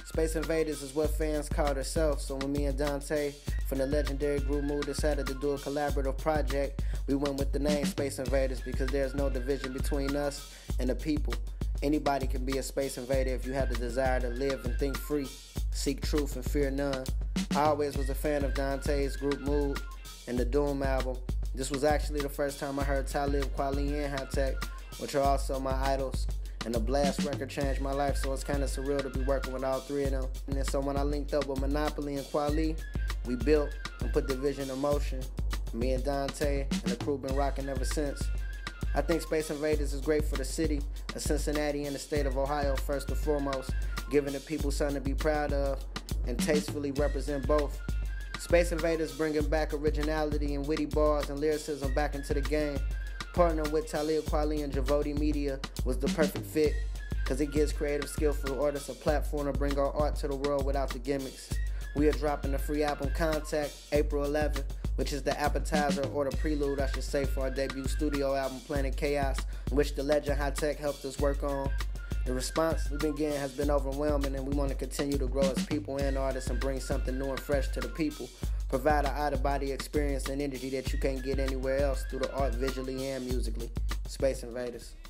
Space Invaders is what fans call themselves, so when me and Dante from the legendary Group Mood decided to do a collaborative project, we went with the name Space Invaders because there's no division between us and the people. Anybody can be a Space Invader if you have the desire to live and think free, seek truth and fear none. I always was a fan of Dante's Group Mood and the Doom album. This was actually the first time I heard Talib Kweli and Hi-Tek, which are also my idols. And the Blast record changed my life, so it's kind of surreal to be working with all three of them. And then so when I linked up with Monopoly and Kweli, we built and put the vision in motion. Me and Dante and the crew been rocking ever since. I think Space Invaders is great for the city of Cincinnati and the state of Ohio first and foremost, giving the people something to be proud of and tastefully represent both. Space Invaders bringing back originality and witty bars and lyricism back into the game. Partnering with Talib Kweli and Javodi Media was the perfect fit because it gives creative, skillful artists a platform to bring our art to the world without the gimmicks. We are dropping the free album Contact April 11th, which is the appetizer or the prelude, I should say, for our debut studio album Planet Chaos, which the legend Hi-Tek helped us work on. The response we've been getting has been overwhelming, and we want to continue to grow as people and artists and bring something new and fresh to the people. Provide an out-of-body experience and energy that you can't get anywhere else through the art visually and musically. Space Invaders.